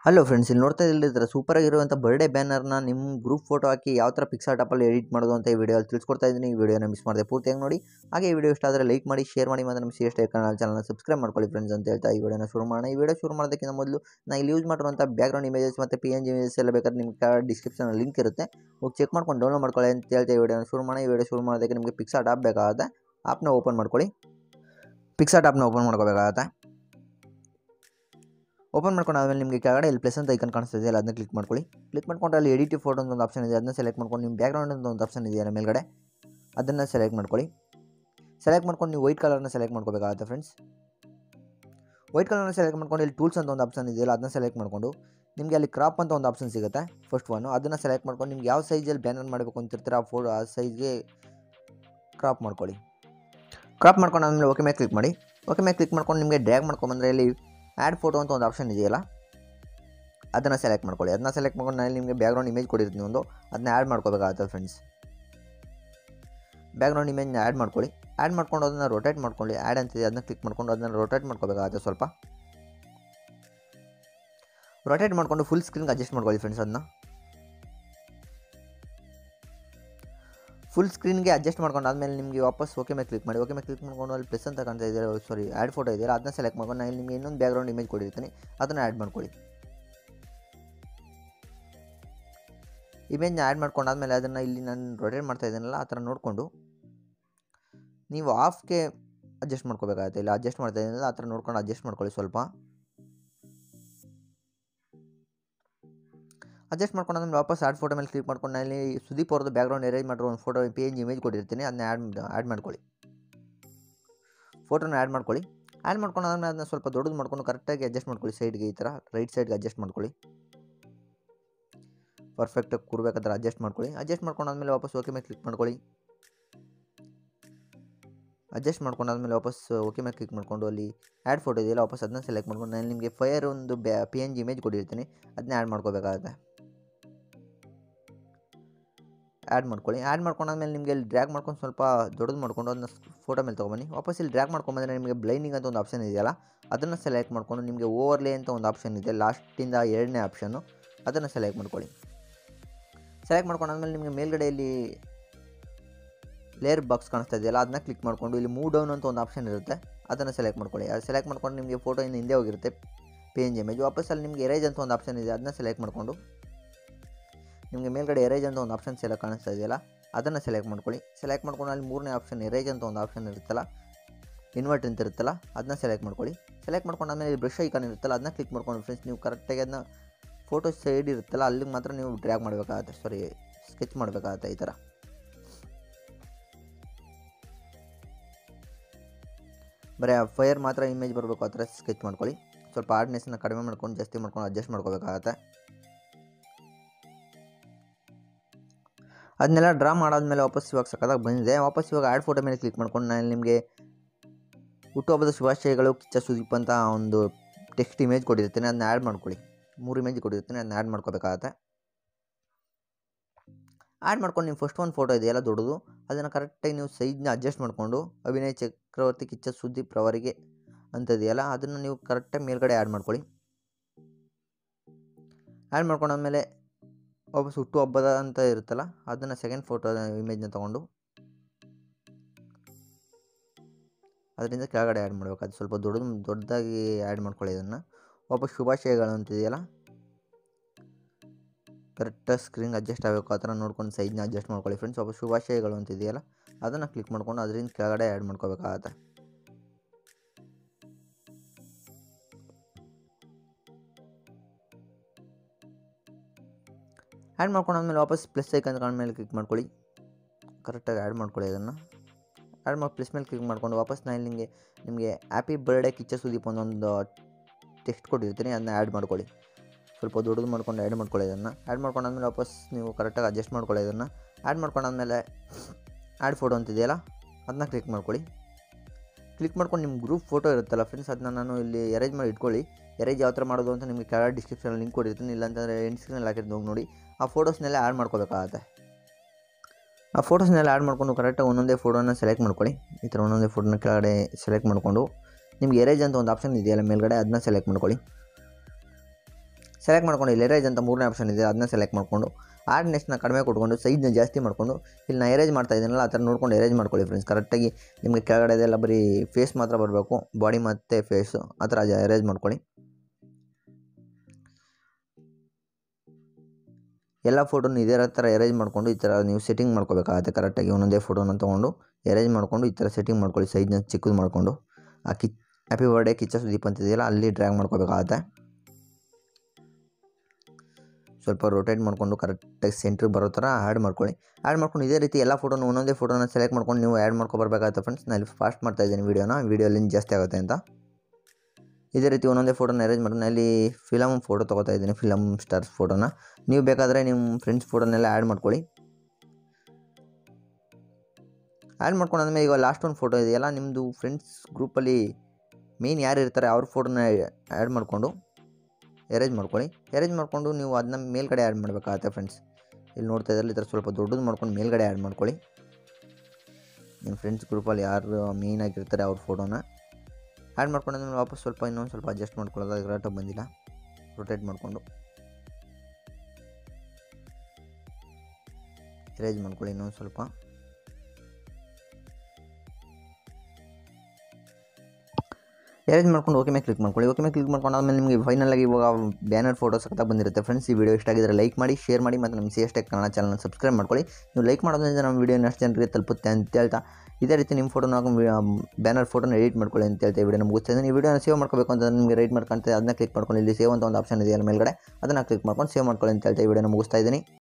Hello friends, ಇಲ್ಲಿ ನೋಡ್ತಾ ಇಲ್ಲಿದ್ರೆ ಸೂಪರ್ ಆಗಿರುವಂಥ ಬರ್ಡೇ ಬ್ಯಾನರ್ನ ನಿಮ್ಮ ಗ್ರೂಪ್ ಫೋಟೋ ಹಾಕಿ ಯಾವ ಥರ ಪಿಕ್ಸಾರ್ಟ್ ಆಪಲ್ಲಿ ಎಡಿಟ್ ಮಾಡೋದು ಅಂತ ಈ ವಿಡಿಯೋಲ್ಲಿ ತಿಳಿಸ್ಕೊಡ್ತಾ ಇದ್ದೀನಿ. ಈ ವಿಡಿಯೋನ ಮಿಸ್ ಮಾಡದೆ ಪೂರ್ತಿಯಾಗಿ ನೋಡಿ. ಹಾಗೆ ಈ ವಿಡಿಯೋ ಇಷ್ಟ ಆದರೆ ಲೈಕ್ ಮಾಡಿ, ಶೇರ್ ಮಾಡಿ, ಮತ್ತು ನಮ್ಮ ಸಿ ಕನ್ನಡ ಚಾನಲ್ನ ಸಬ್ಸ್ಕ್ರೈಬ್ ಮಾಡ್ಕೊಳ್ಳಿ ಫ್ರೆಂಡ್ಸ್ ಅಂತ ಹೇಳ್ತಾ ಈ ವಿಡಿಯೋನ ಶುರು ಮಾಡೋಣ. ಈ ವಿಡಿಯೋ ಶುರು ಮಾಡೋದಕ್ಕಿಂತ ಮೊದಲು ನಾನು ಇಲ್ಲಿ ಯೂಸ್ ಮಾಡಿರುವಂಥ ಬ್ಯಾಕ್ಗ್ರೌಂಡ್ ಇಮೇಜಸ್ ಮತ್ತು PNG ಇಮೇಜಸ್ ಎಲ್ಲ ಬೇಕಾದ್ರೆ ನಿಮ್ಗೆ ಡಿಸ್ಕ್ರಿಪ್ಷನಲ್ಲಿ ಲಿಂಕ್ ಇರುತ್ತೆ, ಹೋಗಿ ಚೆಕ್ ಮಾಡ್ಕೊಂಡು ಡೌನ್ಲೋಡ್ ಮಾಡ್ಕೊಳ್ಳಿ ಅಂತ ಹೇಳ್ತಾ ಈ ವಿಡಿಯೋನ ಶುರು ಮಾಡೋಣ. ಈ ವಿಡಿಯೋ ಶುರು ಮಾಡೋದಕ್ಕೆ ನಿಮಗೆ ಪಿಕ್ಸಾರ್ಟ್ ಆಪ್ ಬೇಕಾಗುತ್ತೆ. ಆಪ್ನ ಓಪನ್ ಮಾಡ್ಕೊಳ್ಳಿ. ಪಿಕ್ಸಾರ್ಟ್ ಆಪ್ನ ಓಪನ್ ಮಾಡ್ಕೋಬೇಕಾಗತ್ತೆ. ಓಪನ್ ಮಾಡ್ಕೊಂಡು ಆದಮೇಲೆ ನಿಮಗೆ ಕೆಳಗಡೆ ಇಲ್ಲಿ ಪ್ಲಸ್ ಅಂತ ಐಕನ್ ಕಾಣಿಸ್ತಿದೆ, ಅದನ್ನ ಕ್ಲಿಕ್ ಮಾಡ್ಕೊಳ್ಳಿ. ಕ್ಲಿಕ್ ಮಾಡ್ಕೊಂಡು ಅಲ್ಲಿ ಎಡಿಟ್ ಫೋಟೋ ಅಂತ ಒಂದು ಆಪ್ಷನ್ ಇದೆ, ಅದನ್ನ ಸೆಲೆಕ್ಟ್ ಮಾಡ್ಕೊಂಡು ನಿಮ್ಮ ಬ್ಯಾಕ್ಗ್ರೌಂಡ್ ಅಂತ ಒಂದು ಆಪ್ಷನ್ ಇದೆಯಲ್ಲ ಮೇಲ್ಗಡೆ, ಅದನ್ನು ಸೆಲೆಕ್ಟ್ ಮಾಡ್ಕೊಳ್ಳಿ. ಸೆಲೆಕ್ಟ್ ಮಾಡ್ಕೊಂಡು ನೀವು ವೈಟ್ ಕಲರ್ನ ಸೆಲೆಕ್ಟ್ ಮಾಡ್ಕೋಬೇಕಾಗುತ್ತೆ ಫ್ರೆಂಡ್ಸ್. ವೈಟ್ ಕಲರ್ನ ಸೆಲೆಕ್ಟ್ ಮಾಡ್ಕೊಂಡು ಇಲ್ಲಿ ಟೂಲ್ಸ್ ಅಂತ ಒಂದು ಆಪ್ಷನ್ ಇದೆಯಲ್ಲ, ಅದನ್ನ ಸೆಲೆಕ್ಟ್ ಮಾಡ್ಕೊಂಡು ನಿಮಗೆ ಅಲ್ಲಿ ಕ್ರಾಪ್ ಅಂತ ಒಂದು ಆಪ್ಷನ್ ಸಿಗುತ್ತೆ ಫಸ್ಟ್ ಒನ್, ಅದನ್ನು ಸೆಲೆಕ್ಟ್ ಮಾಡ್ಕೊಂಡು ನಿಮ್ಗೆ ಯಾವ ಸೈಜಲ್ಲಿ ಬ್ಯಾನರ್ ಮಾಡಬೇಕು ಅಂತಿರ್ತೀರ ಆ ಸೈಜ್ಗೆ ಕ್ರಾಪ್ ಮಾಡ್ಕೊಳ್ಳಿ. ಕ್ರಾಪ್ ಮಾಡ್ಕೊಂಡು ಆದಮೇಲೆ ಓಕೆ ಮೇಲೆ ಕ್ಲಿಕ್ ಮಾಡಿ. ಓಕೆ ಮೇಲೆ ಕ್ಲಿಕ್ ಮಾಡ್ಕೊಂಡು ನಿಮಗೆ ಡ್ರ್ಯಾಗ್ ಮಾಡ್ಕೊಂಬಂದರೆ ಇಲ್ಲಿ ಆ್ಯಡ್ ಫೋಟೋ ಅಂತ ಒಂದು ಆಪ್ಷನ್ ಇದೆಯಲ್ಲ, ಅದನ್ನು ಸೆಲೆಕ್ಟ್ ಮಾಡ್ಕೊಳ್ಳಿ. ಅದನ್ನ ಸೆಲೆಕ್ಟ್ ಮಾಡ್ಕೊಂಡು ನಾನು ನಿಮಗೆ ಬ್ಯಾಕ್ಗ್ರೌಂಡ್ ಇಮೇಜ್ ಕೊಟ್ಟಿರ್ತೀನಿ ಒಂದು, ಅದನ್ನ ಆ್ಯಡ್ ಮಾಡ್ಕೋಬೇಕಾಗುತ್ತೆ ಫ್ರೆಂಡ್ಸ್. ಬ್ಯಾಕ್ಗ್ರೌಂಡ್ ಇಮೇಜ್ನ ಆ್ಯಡ್ ಮಾಡ್ಕೊಳ್ಳಿ. ಆ್ಯಡ್ ಮಾಡ್ಕೊಂಡು ಅದನ್ನು ರೊಟೇಟ್ ಮಾಡ್ಕೊಳ್ಳಿ. ಆ್ಯಡ್ ಅಂತಿದೆ, ಅದನ್ನ ಕ್ಲಿಕ್ ಮಾಡ್ಕೊಂಡು ಅದನ್ನು ರೊಟೇಟ್ ಮಾಡ್ಕೋಬೇಕಾಗುತ್ತೆ. ಸ್ವಲ್ಪ ರೊಟೇಟ್ ಮಾಡಿಕೊಂಡು ಫುಲ್ ಸ್ಕ್ರೀನ್ಗೆ ಅಡ್ಜಸ್ಟ್ ಮಾಡ್ಕೊಳ್ಳಿ ಫ್ರೆಂಡ್ಸ್. ಅದನ್ನ ಫುಲ್ ಸ್ಕ್ರೀನ್ಗೆ ಅಡ್ಜಸ್ಟ್ ಮಾಡ್ಕೊಂಡು ಆದಮೇಲೆ ನಿಮಗೆ ವಾಪಸ್ ಓಕೆ ಮೇಲೆ ಕ್ಲಿಕ್ ಮಾಡಿ. ಓಕೆ ಮೇಲೆ ಕ್ಲಿಕ್ ಮಾಡ್ಕೊಂಡು ಅಲ್ಲಿ ಪ್ಲಸ್ ಅಂತ ಕಾಣ್ತಾ ಇದೆ, ಸಾರಿ ಆ್ಯಡ್ ಫೋಟೋ ಇದೆಯಲ್ಲ, ಅದನ್ನ ಸೆಲೆಕ್ಟ್ ಮಾಡ್ಕೊಂಡು ನಾನು ನಿಮಗೆ ಇನ್ನೊಂದು ಬ್ಯಾಕ್ಗ್ರೌಂಡ್ ಇಮೇಜ್ ಕೊಟ್ಟಿರ್ತೀನಿ, ಅದನ್ನು ಆ್ಯಡ್ ಮಾಡ್ಕೊಳ್ಳಿ. ಇಮೇಜ್ನ ಆ್ಯಡ್ ಮಾಡ್ಕೊಂಡಾದ್ಮೇಲೆ ಅದನ್ನು ಇಲ್ಲಿ ನಾನು ರೊಟೇಟ್ ಮಾಡ್ತಾ ಇದ್ದೀನಲ್ಲ, ಆ ಥರ ನೋಡಿಕೊಂಡು ನೀವು ಆಫ್ಗೆ ಅಡ್ಜಸ್ಟ್ ಮಾಡ್ಕೋಬೇಕಾಗುತ್ತೆ. ಇಲ್ಲ ಅಡ್ಜಸ್ಟ್ ಮಾಡ್ತಾ ಇದ್ದೀನಲ್ಲ, ಆ ಥರ ನೋಡ್ಕೊಂಡು ಅಡ್ಜಸ್ಟ್ ಮಾಡ್ಕೊಳ್ಳಿ. ಸ್ವಲ್ಪ ಅಡ್ಜಸ್ಟ್ ಮಾಡ್ಕೊಂಡಾದ್ಮೇಲೆ ವಾಪಸ್ ಆ್ಯಡ್ ಫೋಟೋ ಮೇಲೆ ಕ್ಲಿಕ್ ಮಾಡ್ಕೊಂಡು ನಾನು ಇಲ್ಲಿ ಸುದೀಪ್ ಅವ್ರದ್ದು ಬ್ಯಾಕ್ಗ್ರೌಂಡ್ ಅರೇಂಜ್ ಮಾಡಿರೋ ಒಂದು ಫೋಟೋ PNG ಇಮೇಜ್ ಕೊಟ್ಟಿರ್ತೀನಿ, ಅದನ್ನ ಆ್ಯಡ್ ಮಾಡ್ಕೊಳ್ಳಿ. ಫೋಟೋನ ಆ್ಯಡ್ ಮಾಡ್ಕೊಳ್ಳಿ. ಆ್ಯಡ್ ಮಾಡ್ಕೊಂಡಾದ್ಮೇಲೆ ಅದನ್ನ ಸ್ವಲ್ಪ ದೊಡ್ಡದು ಮಾಡ್ಕೊಂಡು ಕರೆಕ್ಟಾಗಿ ಅಡ್ಜಸ್ಟ್ ಮಾಡ್ಕೊಳ್ಳಿ. ಸೈಡ್ಗೆ ಈ ಥರ ರೈಟ್ ಸೈಡ್ಗೆ ಅಡ್ಜಸ್ಟ್ ಮಾಡ್ಕೊಳ್ಳಿ. ಪರ್ಫೆಕ್ಟಾಗಿ ಕೂರ್ಬೇಕಾದ್ರೆ ಅಡ್ಜಸ್ಟ್ ಮಾಡ್ಕೊಳ್ಳಿ. ಅಡ್ಜಸ್ಟ್ ಮಾಡ್ಕೊಂಡಾದ್ಮೇಲೆ ವಾಪಸ್ ಓಕೆ ಮೇಲೆ ಕ್ಲಿಕ್ ಮಾಡ್ಕೊಳ್ಳಿ. ಅಡ್ಜಸ್ಟ್ ಮಾಡ್ಕೊಂಡಾದ್ಮೇಲೆ ವಾಪಸ್ ಓಕೆ ಮೇಲೆ ಕ್ಲಿಕ್ ಮಾಡ್ಕೊಂಡು ಅಲ್ಲಿ ಆ್ಯಡ್ ಫೋಟೋ ಇದೆಯಲ್ಲ, ವಾಪಸ್ ಅದನ್ನ ಸೆಲೆಕ್ಟ್ ಮಾಡ್ಕೊಂಡು ನಾನು ನಿಮಗೆ ಫೈರ್ ಒಂದು PNG ಇಮೇಜ್ ಕೊಟ್ಟಿರ್ತೀನಿ, ಅದನ್ನ ಆ್ಯಡ್ ಮಾಡ್ಕೋಬೇಕಾಗುತ್ತೆ. ಆ್ಯಡ್ ಮಾಡ್ಕೊಳ್ಳಿ. ಆ್ಯಡ್ ಮಾಡ್ಕೊಂಡಾದ್ಮೇಲೆ ನಿಮಗೆ ಇಲ್ಲಿ ಡ್ರ್ಯಾಗ್ ಮಾಡ್ಕೊಂಡು ಸ್ವಲ್ಪ ದೊಡ್ಡದು ಮಾಡ್ಕೊಂಡು ಅದನ್ನ ಫೋಟೋ ಮೇಲೆ ತೊಗೊಬನ್ನಿ. ವಾಪಸ್ ಇಲ್ಲಿ ಡ್ರ್ಯಾಗ್ ಮಾಡ್ಕೊಂಬಂದರೆ ನಿಮಗೆ ಬ್ಲೈಂಡಿಂಗ್ ಅಂತ ಒಂದು ಆಪ್ಷನ್ ಇದೆಯಲ್ಲ, ಅದನ್ನು ಸೆಲೆಕ್ಟ್ ಮಾಡ್ಕೊಂಡು ನಿಮಗೆ ಓವರ್ಲೇ ಅಂತ ಒಂದು ಆಪ್ಷನ್ ಇದೆ ಲಾಸ್ಟಿಂದ ಎರಡನೇ ಆಪ್ಷನ್ನು, ಅದನ್ನು ಸೆಲೆಕ್ಟ್ ಮಾಡ್ಕೊಳ್ಳಿ. ಸೆಲೆಕ್ಟ್ ಮಾಡ್ಕೊಂಡಾದ್ಮೇಲೆ ನಿಮಗೆ ಮೇಲ್ಗಡೆ ಇಲ್ಲಿ ಲೇಯರ್ ಬಾಕ್ಸ್ ಕಾಣಿಸ್ತಾ ಇದೆಯಲ್ಲ, ಅದನ್ನ ಕ್ಲಿಕ್ ಮಾಡಿಕೊಂಡು ಇಲ್ಲಿ ಮೂವ್ ಡೌನ್ ಅಂತ ಒಂದು ಆಪ್ಷನ್ ಇರುತ್ತೆ, ಅದನ್ನು ಸೆಲೆಕ್ಟ್ ಮಾಡ್ಕೊಳ್ಳಿ. ಅದು ಸೆಲೆಕ್ಟ್ ಮಾಡ್ಕೊಂಡು ನಿಮಗೆ ಫೋಟೋ ಇನ್ನು ಹಿಂದೆ ಹೋಗಿರುತ್ತೆ PNG ಇಮೇಜ್. ವಾಪಸ್ ಅಲ್ಲಿ ನಿಮಗೆ ಎರೇಜ್ ಅಂತ ಒಂದು ಆಪ್ಷನ್ ಇದೆ, ಅದನ್ನ ಸೆಲೆಕ್ಟ್ ಮಾಡಿಕೊಂಡು ನಿಮಗೆ ಮೇಲ್ಗಡೆ ಎರೇಜ್ ಅಂತ ಒಂದು ಆಪ್ಷನ್ಸ್ ಎಲ್ಲ ಕಾಣಿಸ್ತಾ ಇದೆಯಲ್ಲ, ಅದನ್ನು ಸೆಲೆಕ್ಟ್ ಮಾಡ್ಕೊಳ್ಳಿ. ಸೆಲೆಕ್ಟ್ ಮಾಡ್ಕೊಂಡು ಅಲ್ಲಿ ಮೂರನೇ ಆಪ್ಷನ್ ಎರೇಜ್ ಅಂತ ಒಂದು ಆಪ್ಷನ್ ಇರುತ್ತಲ್ಲ, ಇನ್ವರ್ಟ್ ಅಂತ ಇರುತ್ತಲ್ಲ, ಅದನ್ನ ಸೆಲೆಕ್ಟ್ ಮಾಡ್ಕೊಳ್ಳಿ. ಸೆಲೆಕ್ಟ್ ಮಾಡ್ಕೊಂಡಾದ್ಮೇಲೆ ಬ್ರಷ್ ಐಕಾನ್ ಇರುತ್ತಲ್ಲ, ಅದನ್ನ ಕ್ಲಿಕ್ ಮಾಡ್ಕೊಂಡು ಫ್ರೆಂಡ್ಸ್ ನೀವು ಕರೆಕ್ಟಾಗಿ ಅದನ್ನ ಫೋಟೋ ಸೈಡ್ ಇರುತ್ತಲ್ಲ ಅಲ್ಲಿಗೆ ಮಾತ್ರ ನೀವು ಡ್ರ್ಯಾಗ್ ಮಾಡಬೇಕಾಗತ್ತೆ, ಸಾರಿ ಸ್ಕೆಚ್ ಮಾಡಬೇಕಾಗತ್ತೆ. ಈ ಥರ ಬರೀ ಆ ಫೈರ್ ಮಾತ್ರ ಇಮೇಜ್ ಬರಬೇಕು, ಆ ಥರ ಸ್ಕೆಚ್ ಮಾಡ್ಕೊಳ್ಳಿ. ಸ್ವಲ್ಪ ಹಾರ್ಡ್ನೆಸ್ನ ಕಡಿಮೆ ಮಾಡ್ಕೊಂಡು ಜಾಸ್ತಿ ಮಾಡ್ಕೊಂಡು ಅಡ್ಜಸ್ಟ್ ಮಾಡ್ಕೋಬೇಕಾಗತ್ತೆ. ಅದನ್ನೆಲ್ಲ ಡ್ರಾ ಮಾಡಾದ್ಮೇಲೆ ವಾಪಸ್ ಇವಾಗ ಸಕ್ಕತ್ತಾಗಿ ಬಂದಿದೆ. ವಾಪಸ್ ಇವಾಗ ಆ್ಯಡ್ ಫೋಟೋ ಮೇಲೆ ಕ್ಲಿಕ್ ಮಾಡ್ಕೊಂಡು ನಾನು ನಿಮಗೆ ಹುಟ್ಟುಹಬ್ಬದ ಶುಭಾಶಯಗಳು ಕಿಚ್ಚ ಸುದೀಪ್ ಅಂತ ಒಂದು ಟೆಕ್ಸ್ಟ್ ಇಮೇಜ್ ಕೊಟ್ಟಿರ್ತೀನಿ, ಅದನ್ನ ಆ್ಯಡ್ ಮಾಡ್ಕೊಳ್ಳಿ. 3 ಇಮೇಜ್ ಕೊಟ್ಟಿರ್ತೀನಿ, ಅದನ್ನ ಆ್ಯಡ್ ಮಾಡ್ಕೋಬೇಕಾಗತ್ತೆ. ಆ್ಯಡ್ ಮಾಡ್ಕೊಂಡು ನೀವು ಫಸ್ಟ್ ಒಂದು ಫೋಟೋ ಇದೆಯಲ್ಲ ದೊಡ್ಡದು, ಅದನ್ನು ಕರೆಕ್ಟಾಗಿ ನೀವು ಸೈಜ್ನ ಅಡ್ಜಸ್ಟ್ ಮಾಡಿಕೊಂಡು ಅಭಿನಯ್ ಚಕ್ರವರ್ತಿ ಕಿಚ್ಚ ಸುದೀಪ್ ರವರಿಗೆ ಅಂತಿದೆಯಲ್ಲ, ಅದನ್ನು ನೀವು ಕರೆಕ್ಟಾಗಿ ಮೇಲ್ಗಡೆ ಆ್ಯಡ್ ಮಾಡ್ಕೊಳ್ಳಿ. ಆ್ಯಡ್ ಮಾಡ್ಕೊಂಡಾದ್ಮೇಲೆ ವಾಪಸ್ ಹುಟ್ಟುಹಬ್ಬದ ಅಂತ ಇರುತ್ತಲ್ಲ, ಅದನ್ನು ಸೆಕೆಂಡ್ ಫೋಟೋ ಇಮೇಜ್ನ ತೊಗೊಂಡು ಅದರಿಂದ ಕೆಳಗಡೆ ಆ್ಯಡ್ ಮಾಡಬೇಕು. ಅದು ಸ್ವಲ್ಪ ದೊಡ್ಡದಾಗಿ ಆ್ಯಡ್ ಮಾಡ್ಕೊಳ್ಳಿ. ಇದನ್ನು ವಾಪಸ್ ಶುಭಾಶಯಗಳು ಅಂತಿದೆಯಲ್ಲ, ಕರೆಕ್ಟಾಗಿ ಸ್ಕ್ರೀನ್ಗೆ ಅಡ್ಜಸ್ಟ್ ಆಗಬೇಕು, ಆ ಥರ ನೋಡ್ಕೊಂಡು ಸೈಜ್ನ ಅಡ್ಜಸ್ಟ್ ಮಾಡ್ಕೊಳ್ಳಿ ಫ್ರೆಂಡ್ಸ್. ವಾಪಸ್ ಶುಭಾಶಯಗಳು ಅಂತಿದೆಯಲ್ಲ, ಅದನ್ನು ಕ್ಲಿಕ್ ಮಾಡ್ಕೊಂಡು ಅದರಿಂದ ಕೆಳಗಡೆ ಆ್ಯಡ್ ಮಾಡ್ಕೋಬೇಕಾಗತ್ತೆ. ಆ್ಯಡ್ ಮಾಡ್ಕೊಂಡಾದ್ಮೇಲೆ ವಾಪಸ್ ಪ್ಲಸ್ ಐಕನ್ ಮೇಲೆ ಕ್ಲಿಕ್ ಮಾಡ್ಕೊಳ್ಳಿ. ಕರೆಕ್ಟಾಗಿ ಆ್ಯಡ್ ಮಾಡ್ಕೊಳ್ಳಿ. ಅದನ್ನು ಆ್ಯಡ್ ಮಾಡಿ ಪ್ಲಸ್ ಮೇಲೆ ಕ್ಲಿಕ್ ಮಾಡ್ಕೊಂಡು ವಾಪಸ್ ನಾನು ನಿಮಗೆ ಹ್ಯಾಪಿ ಬರ್ಡೇ ಕಿಚ್ಚ ಸುದೀಪ್ ಒಂದೊಂದು ಟೆಕ್ಸ್ಟ್ ಕೊಟ್ಟಿರ್ತೀನಿ, ಅದನ್ನ ಆ್ಯಡ್ ಮಾಡ್ಕೊಳ್ಳಿ. ಸ್ವಲ್ಪ ದೊಡ್ಡದು ಮಾಡ್ಕೊಂಡು ಆ್ಯಡ್ ಮಾಡ್ಕೊಳ್ಳಿ. ಇದನ್ನು ಆ್ಯಡ್ ಮಾಡ್ಕೊಂಡಾದ್ಮೇಲೆ ವಾಪಸ್ ನೀವು ಕರೆಕ್ಟಾಗಿ ಅಡ್ಜಸ್ಟ್ ಮಾಡ್ಕೊಳ್ಳಿ. ಇದನ್ನು ಆ್ಯಡ್ ಮಾಡ್ಕೊಂಡಾದ್ಮೇಲೆ ಆ್ಯಡ್ ಫೋಟೋ ಅಂತಿದೆಯಲ್ಲ, ಅದನ್ನ ಕ್ಲಿಕ್ ಮಾಡ್ಕೊಳ್ಳಿ. ಕ್ಲಿಕ್ ಮಾಡ್ಕೊಂಡು ನಿಮ್ಮ ಗ್ರೂಪ್ ಫೋಟೋ ಇರುತ್ತಲ್ಲ ಫ್ರೆಂಡ್ಸ್, ಅದನ್ನ ನಾನು ಇಲ್ಲಿ ಎರೇಂಜ್ ಮಾಡಿ ಇಟ್ಕೊಳ್ಳಿ. ಎರೇಂಜ್ ಯಾವ ಥರ ಮಾಡೋದು ಅಂತ ನಿಮಗೆ ಕೆಳಗಡೆ ಡಿಸ್ಕ್ರಿಪ್ಷನಲ್ಲಿ ಲಿಂಕ್ ಕೊಟ್ಟಿರ್ತೀನಿ, ಇಲ್ಲಾಂತಂದರೆ ಎಂಡ್ ಸ್ಕ್ರೀನಲ್ಲಿ ಹಾಕಿರ್ತೀನಿ, ಹೋಗಿ ನೋಡಿ. ಆ ಫೋಟೋಸ್ನೆಲ್ಲ ಆ್ಯಡ್ ಮಾಡ್ಕೋಬೇಕಾಗತ್ತೆ. ಆ ಫೋಟೋಸ್ನೆಲ್ಲ ಆ್ಯಡ್ ಮಾಡ್ಕೊಂಡು ಕರೆಕ್ಟಾಗಿ ಒಂದೊಂದೇ ಫೋಟೋನ ಸೆಲೆಕ್ಟ್ ಮಾಡ್ಕೊಳ್ಳಿ. ಈ ಥರ ಒಂದೊಂದೇ ಫೋಟೋನ ಕೆಳಗಡೆ ಸೆಲೆಕ್ಟ್ ಮಾಡಿಕೊಂಡು ನಿಮ್ಗೆ ಎರೇಜ್ ಅಂತ ಒಂದು ಆಪ್ಷನ್ ಇದೆಯಲ್ಲ ಮೇಲ್ಗಡೆ, ಅದನ್ನ ಸೆಲೆಕ್ಟ್ ಮಾಡ್ಕೊಳ್ಳಿ. ಸೆಲೆಕ್ಟ್ ಮಾಡ್ಕೊಂಡು ಇಲ್ಲಿ ಎರೇಜ್ ಅಂತ ಮೂರನೇ ಆಪ್ಷನ್ ಇದೆ, ಅದನ್ನ ಸೆಲೆಕ್ಟ್ ಮಾಡಿಕೊಂಡು ಹಾರ್ಡ್ನೆಸ್ನ ಕಡಿಮೆ ಕೊಟ್ಕೊಂಡು ಸೈಜ್ನ ಜಾಸ್ತಿ ಮಾಡಿಕೊಂಡು ಇಲ್ಲಿ ನಾನು ಎರೇಜ್ ಮಾಡ್ತಾ ಇದ್ದೀನಲ್ಲ ಆ ಥರ ನೋಡ್ಕೊಂಡು ಎರೇಜ್ ಮಾಡ್ಕೊಳ್ಳಿ ಫ್ರೆಂಡ್ಸ್. ಕರೆಕ್ಟಾಗಿ ನಿಮಗೆ ಕೆಳಗಡೆದೆಲ್ಲ ಬರೀ ಫೇಸ್ ಮಾತ್ರ ಬರಬೇಕು, ಬಾಡಿ ಮತ್ತು ಫೇಸು ಆ ಥರ ಎರೇಜ್ ಮಾಡ್ಕೊಳ್ಳಿ. ಎಲ್ಲ ಫೋಟೋನು ಇದೇ ಥರ ಎರೇಜ್ ಮಾಡಿಕೊಂಡು ಈ ಥರ ನೀವು ಸೆಟ್ಟಿಂಗ್ ಮಾಡ್ಕೋಬೇಕಾಗುತ್ತೆ. ಕರೆಕ್ಟಾಗಿ ಒಂದೊಂದೇ ಫೋಟೋನ ತೊಗೊಂಡು ಎರೇಜ್ ಮಾಡ್ಕೊಂಡು ಈ ಥರ ಸೆಟ್ಟಿಂಗ್ ಮಾಡ್ಕೊಳ್ಳಿ. ಸೈಜ್ನ ಚಿಕ್ಕದು ಮಾಡಿಕೊಂಡು ಆ ಹ್ಯಾಪಿ ಬರ್ಡೇ ಕಿಚ್ಚ ಸುದೀಪ್ ಅಂತಿದೆಯಲ್ಲ ಅಲ್ಲಿ ಡ್ರ್ಯಾಗ್ ಮಾಡ್ಕೋಬೇಕಾಗತ್ತೆ. ಸ್ವಲ್ಪ ರೊಟೇಟ್ ಮಾಡಿಕೊಂಡು ಕರೆಕ್ಟಾಗಿ ಸೆಂಟ್ರಿಗೆ ಬರೋ ಥರ ಆ್ಯಡ್ ಮಾಡ್ಕೊಳ್ಳಿ. ಆ್ಯಡ್ ಮಾಡ್ಕೊಂಡು ಇದೇ ರೀತಿ ಎಲ್ಲ ಫೋಟೋನು ಒಂದೊಂದೇ ಫೋಟೋನ ಸೆಲೆಕ್ಟ್ ಮಾಡ್ಕೊಂಡು ನೀವು ಆ್ಯಡ್ ಮಾಡ್ಕೊಬರ್ಬೇಕಾಗುತ್ತೆ ಫ್ರೆಂಡ್ಸ್. ನಾನು ಇಲ್ಲಿ ಫಾಸ್ಟ್ ಮಾಡ್ತಾಯಿದ್ದೀನಿ ವಿಡಿಯೋ ಲಿಂಕ್ ಜಾಸ್ತಿ ಆಗುತ್ತೆ ಅಂತ. ಇದೇ ರೀತಿ ಒಂದೊಂದೇ ಫೋಟೋನ ಅರೇಂಜ್ ಮಾಡಿ ನಾನು ಇಲ್ಲಿ ಫಿಲಮ್ ಫೋಟೋ ತೊಗೋತಾ ಇದ್ದೀನಿ, ಫಿಲಮ್ ಸ್ಟಾರ್ಸ್ ಫೋಟೋನ. ನೀವು ಬೇಕಾದರೆ ನಿಮ್ಮ ಫ್ರೆಂಡ್ಸ್ ಫೋಟೋನೆಲ್ಲ ಆ್ಯಡ್ ಮಾಡ್ಕೊಳ್ಳಿ. ಆ್ಯಡ್ ಮಾಡ್ಕೊಂಡಾದ್ಮೇಲೆ ಈಗ ಲಾಸ್ಟ್ ಒಂದು ಫೋಟೋ ಇದೆಯಲ್ಲ ನಿಮ್ಮದು ಫ್ರೆಂಡ್ಸ್ ಗ್ರೂಪಲ್ಲಿ ಮೇನ್ ಯಾರು ಇರ್ತಾರೆ ಅವ್ರ ಫೋಟೋನ ಆ್ಯಡ್ ಮಾಡಿಕೊಂಡು ಎರೇಜ್ ಮಾಡ್ಕೊಳ್ಳಿ. ಎರೇಜ್ ಮಾಡಿಕೊಂಡು ನೀವು ಅದನ್ನ ಮೇಲ್ಗಡೆ ಆ್ಯಡ್ ಮಾಡಬೇಕಾಗತ್ತೆ ಫ್ರೆಂಡ್ಸ್. ಇಲ್ಲಿ ನೋಡ್ತಾ ಇದ್ರಲ್ಲಿ ಈ ಥರ ಸ್ವಲ್ಪ ದೊಡ್ಡದು ಮಾಡ್ಕೊಂಡು ಮೇಲ್ಗಡೆ ಆ್ಯಡ್ ಮಾಡ್ಕೊಳ್ಳಿ. ನಿಮ್ಮ ಫ್ರೆಂಡ್ಸ್ ಗ್ರೂಪಲ್ಲಿ ಯಾರು ಮೇನ್ ಆಗಿರ್ತಾರೆ ಅವ್ರ ಫೋಟೋನ ಆ್ಯಡ್ ಮಾಡ್ಕೊಂಡಾದ್ಮೇಲೆ ವಾಪಸ್ ಇನ್ನೊಂದು ಸ್ವಲ್ಪ ಅಡ್ಜಸ್ಟ್ ಮಾಡ್ಕೊಳ್ಳೋದು. ಅದು ಕರೆಕ್ಟಾಗಿ ಬಂದಿಲ್ಲ, ರೊಟೇಟ್ ಮಾಡಿಕೊಂಡು ಎರೇಜ್ ಮಾಡ್ಕೊಳ್ಳಿ. ಇನ್ನೊಂದು ಸ್ವಲ್ಪ ಎರೇಂಜ್ ಮಾಡ್ಕೊಂಡು ಓಕೆ ಮೇಲೆ ಕ್ಲಿಕ್ ಮಾಡ್ಕೊಳ್ಳಿ. ಓಕೆ ಮೇಲೆ ಕ್ಲಿಕ್ ಮಾಡ್ಕೊಂಡಾದ್ಮೇಲೆ ನಿಮಗೆ ಫೈನಲಾಗಿ ಇವಾಗ ಬ್ಯಾನರ್ ಫೋಟೋ ಸಕ್ತಾಗಿ ಬಂದಿರುತ್ತೆ ಫ್ರೆಂಡ್ಸ್. ಈ ವಿಡಿಯೋ ಇಷ್ಟ ಆಗಿದ್ರೆ ಲೈಕ್ ಮಾಡಿ, ಶೇರ್ ಮಾಡಿ ಮತ್ತು ನಮ್ಮ CSTech ಕನ್ನಡ ಚಾನಲ್ನ ಸಬ್ಸ್ಕ್ರೈಬ್ ಮಾಡ್ಕೊಳ್ಳಿ. ನೀವು ಲೈಕ್ ಮಾಡೋದ್ರಿಂದ ನಮ್ಮ ವಿಡಿಯೋ ಎಷ್ಟು ಜನರಿಗೆ ತಲುಪುತ್ತೆ ಅಂತ ಹೇಳ್ತಾ ಇದೇ ರೀತಿ ನಿಮ್ಮ ಫೋಟೋನ ಬ್ಯಾನರ್ ಫೋಟೋನ ಎಡಿಟ್ ಮಾಡ್ಕೊಳ್ಳಿ ಅಂತ ಹೇಳ್ತಾ ವಿಡಿಯೋನ ಮುಗಿಸ್ತಾ ಇದ್ದೀನಿ. ಈ ವಿಡಿಯೋನ ಸೇವ್ ಮಾಡ್ಕೋಬೇಕು ಅಂತ ನಿಮಗೆ ರೈಟ್ ಮಾಡ್ಕೊಂತ ಅದನ್ನ ಕ್ಲಿಕ್ ಮಾಡ್ಕೊಂಡು ಇಲ್ಲಿ ಸೇವ್ ಅಂತ ಒಂದು ಆಪ್ಷನ್ ಇದೆಯಲ್ಲ ಮೇಲ್ಗಡೆ ಅದನ್ನು ಕ್ಲಿಕ್ ಮಾಡ್ಕೊಂಡು ಸೇವ್ ಮಾಡ್ಕೊಳ್ಳಿ ಅಂತ ಹೇಳ್ತಾ ವಿಡಿಯೋನ ಮುಗಿಸ್ತಾ ಇದ್ದೀನಿ.